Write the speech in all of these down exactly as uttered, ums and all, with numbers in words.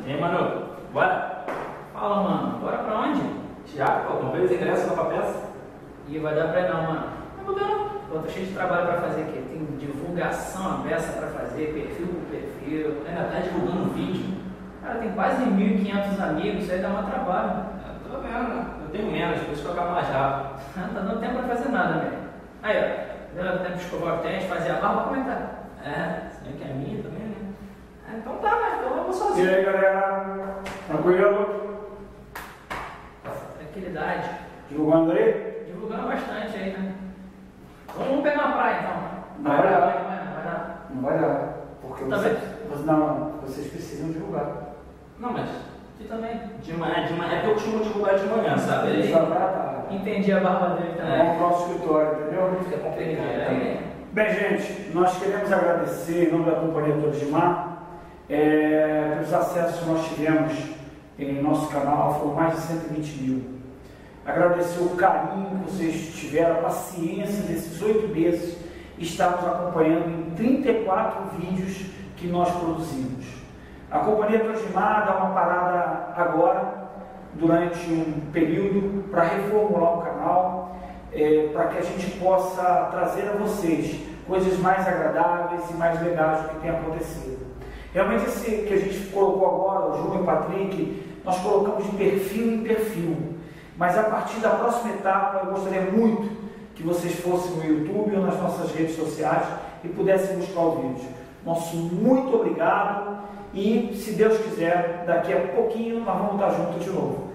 E aí, Manu? Bora? Fala, mano. Bora pra onde? Tiago, pô, comprei os ingressos lá pra peça. Ih, vai dar pra ir não, mano. Não vou dar não. Pô, tô cheio de trabalho pra fazer aqui. Tem divulgação a peça pra fazer, perfil por perfil. Ainda tá divulgando um vídeo. Cara, tem quase mil e quinhentos amigos, isso aí dá um trabalho. Eu tô vendo, né? Eu tenho menos, por isso que eu acabo mais rápido. Não tá dando tempo pra fazer nada, velho. Aí, ó. Deu tempo de escovar o dente, fazer a barba, comentar. É, se bem que é minha também, né? Ah, então tá, né? Então eu vou E sozinho. aí, galera? Tranquilo? Tranquilidade. Divulgando aí? Divulgando bastante aí, né? Vamos pegar uma praia, então. Não vai dar. Vai, vai, vai dar. Não vai dar. Porque Tá você, vendo? você- não, vocês precisam divulgar. Não, mas Tu também. de manhã, de manhã é que eu costumo divulgar de manhã, sabe? Ele Ele- só vai à tarde. Entendi a barba dele também. Vamos pro nosso escritório, entendeu? Fica complicado. Aí, Bem, gente, nós queremos agradecer em nome da Companhia Torres de Mar é, pelos acessos que nós tivemos em nosso canal, foram mais de cento e vinte mil. Agradecer o carinho que vocês tiveram, a paciência desses oito meses, estarmos acompanhando em trinta e quatro vídeos que nós produzimos. A Companhia Torres de Mar dá uma parada agora, durante um período, para reformular o canal, é, para que a gente possa trazer a vocês coisas mais agradáveis e mais legais do que tem acontecido. Realmente esse que a gente colocou agora, o João e o Patrick, nós colocamos de perfil em perfil, mas a partir da próxima etapa eu gostaria muito que vocês fossem no YouTube ou nas nossas redes sociais e pudessem buscar o vídeo. Nosso muito obrigado e, se Deus quiser, daqui a pouquinho nós vamos estar juntos de novo.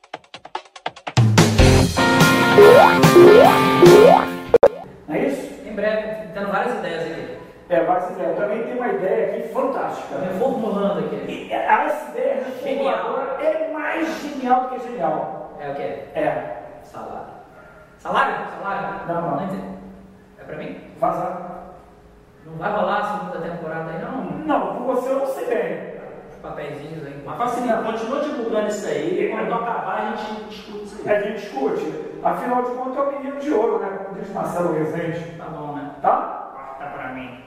Não é isso? em breve, tendo várias ideias aqui. É, várias ideias. Também tem uma ideia aqui fantástica. Reformulando aqui. E essa ideia reformuladora é mais genial do que genial. É o quê? É, Salário. Salário? Salário? Não, não. entendi. É pra mim? vazar. Não vai rolar a segunda temporada aí, não? Não, com você eu não sei bem. Os papeizinhos aí. Mas facilita, continua divulgando isso aí, e quando acabar a gente discute isso aí. A gente discute. Afinal de contas é o menino de ouro, né? Como diz Marcelo Rezende. Tá bom, né? Tá? Corta pra mim.